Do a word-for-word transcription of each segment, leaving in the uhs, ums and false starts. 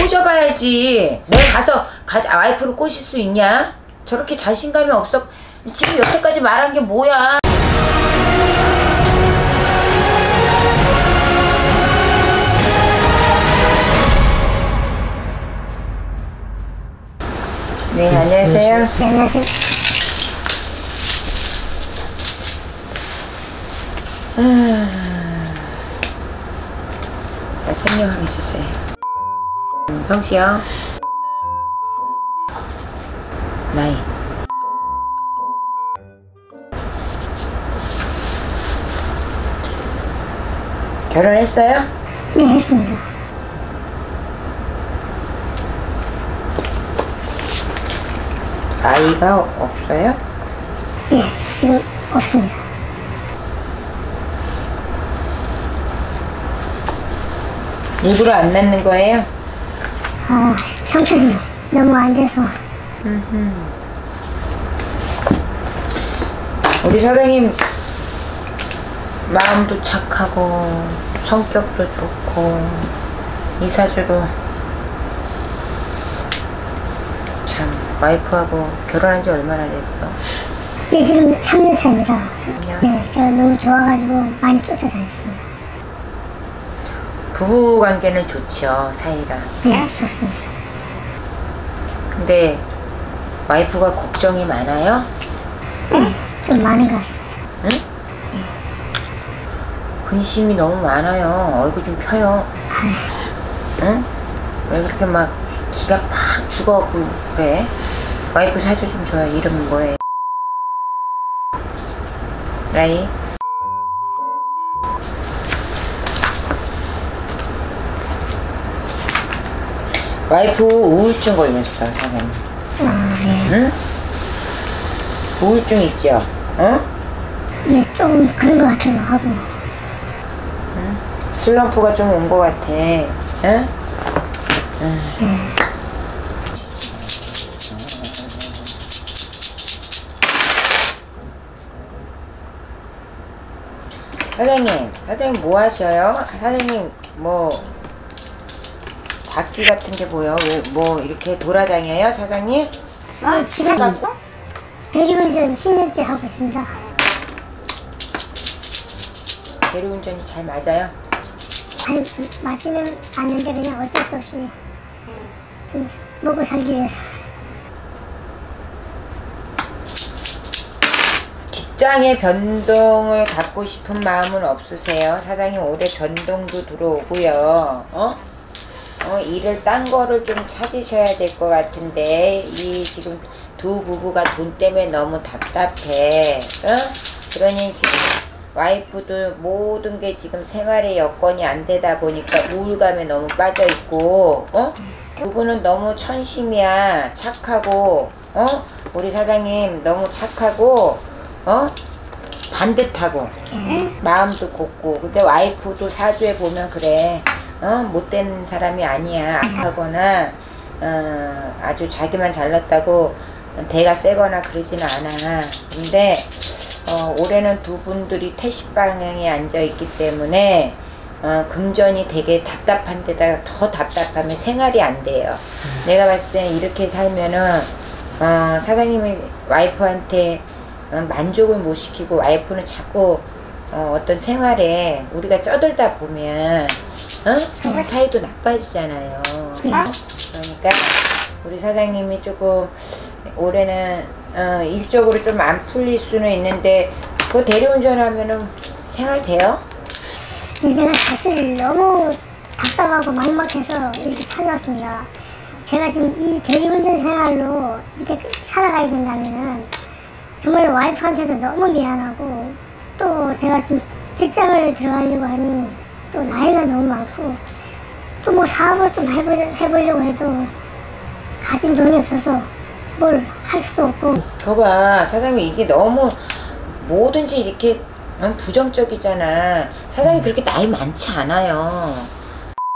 꼬셔봐야지. 내가 가서 가, 와이프를 꼬실 수 있냐? 저렇게 자신감이 없어. 지금 여태까지 말한 게 뭐야? 네, 안녕하세요. 네, 안녕하세요. 자, 설명을 해주세요. 형씨요. 나이. 결혼했어요? 네, 했습니다. 아이가 없어요? 예, 지금 없습니다. 일부러 안 낳는 거예요? 아, 형편이 너무 안 돼서. 음흠. 우리 사장님 마음도 착하고 성격도 좋고 이사주로 참 와이프하고 결혼한 지 얼마나 됐어? 예, 지금 삼 년 차입니다. 삼 년? 네, 제가 너무 좋아가지고 많이 쫓아다녔습니다. 부부 관계는 좋죠, 사이가. 네, 좋습니다. 근데 와이프가 걱정이 많아요? 네, 좀 많은 것 같습니다. 응? 네. 근심이 너무 많아요. 얼굴 좀 펴요. 응? 왜 그렇게 막 기가 팍 죽어갖고 그래? 와이프 사주 좀 줘요. 이름은 뭐예요? 라이? 와이프 우울증 걸렸어, 사장님. 아, 예. 응? 우울증 있죠? 응? 예, 좀 그런 것 같기도 하고. 응? 슬럼프가 좀 온 것 같아. 응? 응. 네. 사장님, 사장님 뭐 하셔요? 사장님 뭐 바퀴 같은 게 보여? 뭐 이렇게 돌아다녀요, 사장님? 아, 지금 갖고? 대리운전 십 년째 하고 있습니다. 대리운전이 잘 맞아요? 잘 맞지는 않는데 그냥 어쩔 수 없이 좀 먹고 살기 위해서. 직장의 변동을 갖고 싶은 마음은 없으세요? 사장님 올해 변동도 들어오고요. 어? 어, 일을 딴 거를 좀 찾으셔야 될 것 같은데 이 지금 두 부부가 돈 때문에 너무 답답해. 어? 그러니 지금 와이프도 모든 게 지금 생활의 여건이 안 되다 보니까 우울감에 너무 빠져 있고, 어? 부부는 너무 천심이야. 착하고, 어? 우리 사장님 너무 착하고, 어? 반듯하고, 마음도 곱고. 근데 와이프도 사주에 보면 그래. 어? 못된 사람이 아니야. 악하거나 어, 아주 자기만 잘났다고 대가 세거나 그러지는 않아. 근데 어, 올해는 두 분들이 태식 방향에 앉아 있기 때문에 어, 금전이 되게 답답한 데다가 더 답답하면 생활이 안 돼요. 음. 내가 봤을 때는 이렇게 살면은 어, 사장님이 와이프한테 어, 만족을 못 시키고 와이프는 자꾸 어, 어떤 생활에 우리가 쩌들다 보면 어? 사이도 나빠지잖아요. 그러니까 우리 사장님이 조금 올해는 어, 일적으로 좀 안 풀릴 수는 있는데 그 대리운전 하면은 생활 돼요? 제가 사실 너무 답답하고 막막해서 이렇게 찾아왔습니다. 제가 지금 이 대리운전 생활로 이렇게 살아가야 된다면 정말 와이프한테도 너무 미안하고, 또 제가 지금 직장을 들어가려고 하니 또 나이가 너무 많고 또 뭐 사업을 좀 해보, 해보려고 해도 가진 돈이 없어서 뭘 할 수도 없고. 거봐, 사장님 이게 너무 뭐든지 이렇게 부정적이잖아. 사장님 그렇게 나이 많지 않아요.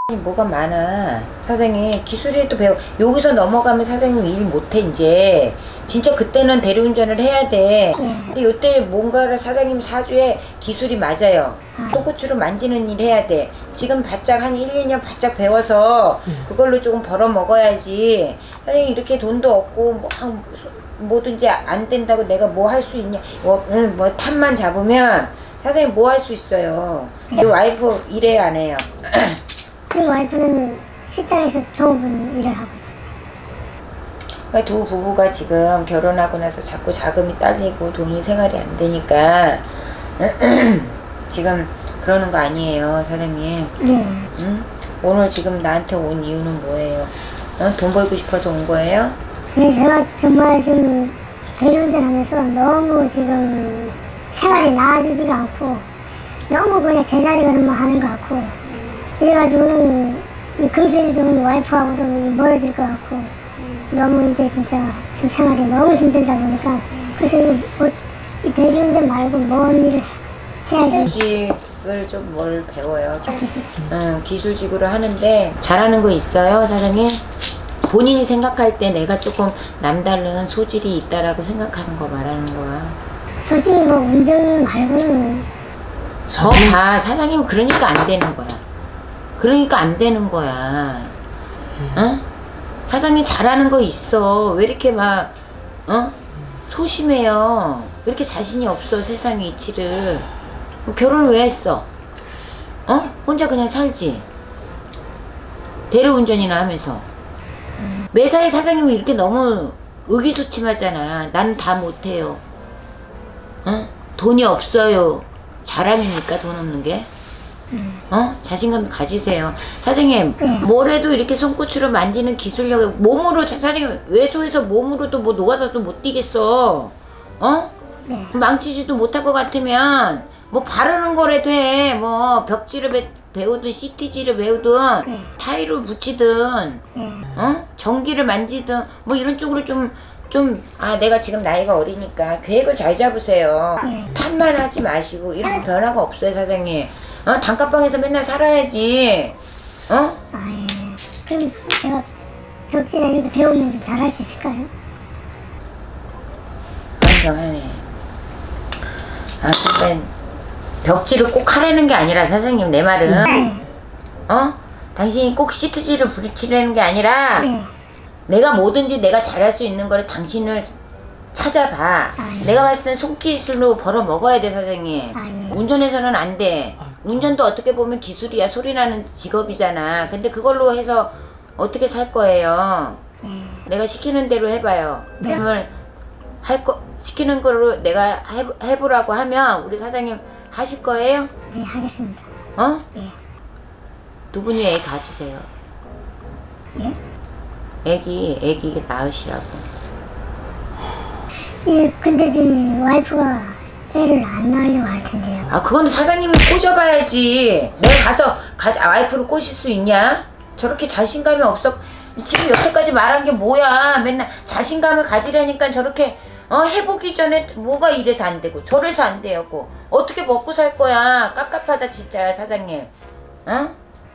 뭐가 많아. 사장님 기술이 또 배워. 여기서 넘어가면 사장님 일 못해 이제. 진짜 그때는 대리운전을 해야 돼. 근데 요때 뭔가를 사장님 사주에 기술이 맞아요. 손고추를 만지는 일 해야 돼. 지금 바짝 한 일, 이 년 바짝 배워서 그걸로 조금 벌어 먹어야지. 사장님 이렇게 돈도 없고 뭐 한, 뭐든지 안 된다고 내가 뭐 할 수 있냐. 뭐, 음, 뭐 탑만 잡으면 사장님 뭐 할 수 있어요. 이 와이프 일해요 안 해요? 지금 와이프는 식당에서 종업원 일을 하고 있어요. 그러니까 두 부부가 지금 결혼하고 나서 자꾸 자금이 딸리고 돈이 생활이 안 되니까 지금 그러는 거 아니에요, 사장님? 네. 응? 오늘 지금 나한테 온 이유는 뭐예요? 어? 돈 벌고 싶어서 온 거예요? 네, 제가 정말 좀 대리운전하면서 너무 지금 생활이 나아지지가 않고 너무 그냥 제자리걸음만 하는 것 같고 이래가지고는 이 금전이 좀 와이프하고도 멀어질 것 같고 너무 이게 진짜 지금 생활이 너무 힘들다 보니까 그래서 이, 뭐, 이 대리운전 말고 뭔 일을 해야지. 기술직을 좀 뭘 배워요? 좀, 기술직. 응, 기술직으로 하는데 잘하는 거 있어요, 사장님? 본인이 생각할 때 내가 조금 남다른 소질이 있다라고 생각하는 거 말하는 거야. 솔직히 뭐 운전 말고는 저 봐, 사장님 그러니까 안 되는 거야. 그러니까 안 되는 거야. 어? 사장님 잘하는 거 있어. 왜 이렇게 막 어? 소심해요. 왜 이렇게 자신이 없어 세상의 이치를. 결혼을 왜 했어? 어? 혼자 그냥 살지. 대리운전이나 하면서. 매사에 사장님은 이렇게 너무 의기소침하잖아. 나는 다 못해요. 어? 돈이 없어요. 자랑입니까 돈 없는 게? 어? 자신감 가지세요. 사장님 뭘 해도 이렇게 손고추를 만지는 기술력이 몸으로 사장님 외소해서 몸으로도 뭐 노가다도 못 뛰겠어. 어? 네. 망치지도 못할 것 같으면 뭐 바르는 거라도 해. 뭐 벽지를 배, 배우든 시티지를 배우든 네. 타일을 붙이든 네. 어? 전기를 만지든 뭐 이런 쪽으로 좀 좀, 아, 내가 지금 나이가 어리니까 계획을 잘 잡으세요. 네. 탓만 하지 마시고, 이런 변화가 없어요, 사장님. 어? 단칸방에서 맨날 살아야지. 어? 아, 예. 그럼 제가 벽지나 이런 거 배우면 좀 잘할 수 있을까요? 안정하네. 아, 그러니까 벽지를 꼭 하라는 게 아니라, 사장님, 내 말은. 네. 어? 당신이 꼭 시트지를 부딪히라는 게 아니라, 네. 내가 뭐든지 내가 잘할 수 있는 거를 당신을 찾아봐. 아, 예. 내가 봤을 땐 손기술로 벌어 먹어야 돼, 사장님. 아, 예. 운전해서는 안 돼. 운전도 어떻게 보면 기술이야. 소리나는 직업이잖아. 근데 그걸로 해서 어떻게 살 거예요? 네. 내가 시키는 대로 해봐요. 네. 그러면 할 거, 시키는 거로 내가 해, 해보라고 하면 우리 사장님 하실 거예요? 네, 하겠습니다. 어? 예. 두 분이 애 가지세요. 예? 애기, 애기 낳으시라고. 예, 근데 지금 와이프가 애를 안 낳으려고 할 텐데요. 아, 그건 사장님이 꼬셔봐야지. 내가 가서 가, 와이프를 꼬실 수 있냐? 저렇게 자신감이 없어. 지금 여태까지 말한 게 뭐야? 맨날 자신감을 가지려니까 저렇게 어 해보기 전에 뭐가 이래서 안 되고 저래서 안 되고 어떻게 먹고 살 거야? 깝깝하다 진짜 사장님. 어?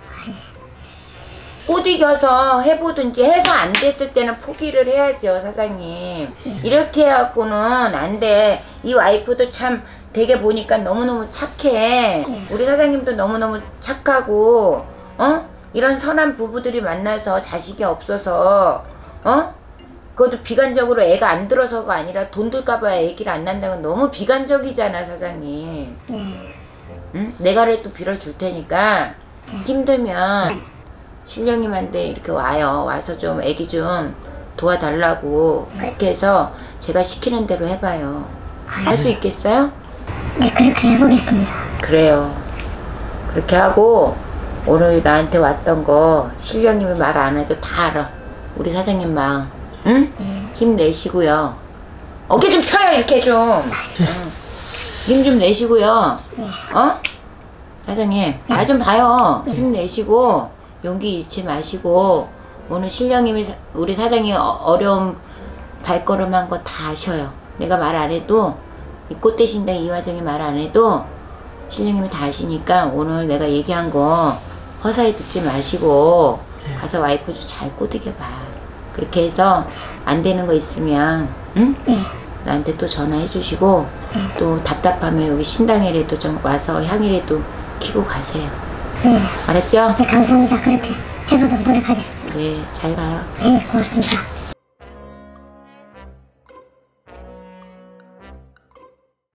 못 이겨서 해보든지 해서 안 됐을 때는 포기를 해야죠, 사장님. 이렇게 해갖고는 안 돼. 이 와이프도 참 되게 보니까 너무너무 착해. 우리 사장님도 너무너무 착하고 어? 이런 선한 부부들이 만나서 자식이 없어서 어? 그것도 비관적으로 애가 안 들어서가 아니라 돈 들까봐 애기를 안 낳는다는 건 너무 비관적이잖아, 사장님. 예. 응? 내가라도 빌어줄 테니까 힘들면 신령님한테 이렇게 와요. 와서 좀 애기 좀 도와달라고 그렇게 해서 제가 시키는 대로 해봐요. 할 수 있겠어요? 네, 그렇게 해보겠습니다. 그래요. 그렇게 하고 오늘 나한테 왔던 거 신령님이 말 안 해도 다 알아. 우리 사장님 마음. 응? 힘내시고요. 어깨 좀 펴요, 이렇게 좀. 힘 좀 내시고요. 어? 사장님, 나 좀 봐요. 힘내시고 용기 잃지 마시고 오늘 신령님이 우리 사장이 어려운 발걸음한 거 다 아셔요. 내가 말 안 해도 이 꽃대신당 이화정이 말 안 해도 신령님이 다 아시니까 오늘 내가 얘기한 거 허사에 듣지 마시고 가서 와이프 좀 잘 꼬드겨봐. 그렇게 해서 안 되는 거 있으면 응? 네. 나한테 또 전화해 주시고 또 답답하면 여기 신당이라도 좀 와서 향이라도 키고 가세요. 네. 알았죠? 네, 감사합니다. 그렇게 해보도록 노력하겠습니다. 네, 잘 가요. 네, 고맙습니다.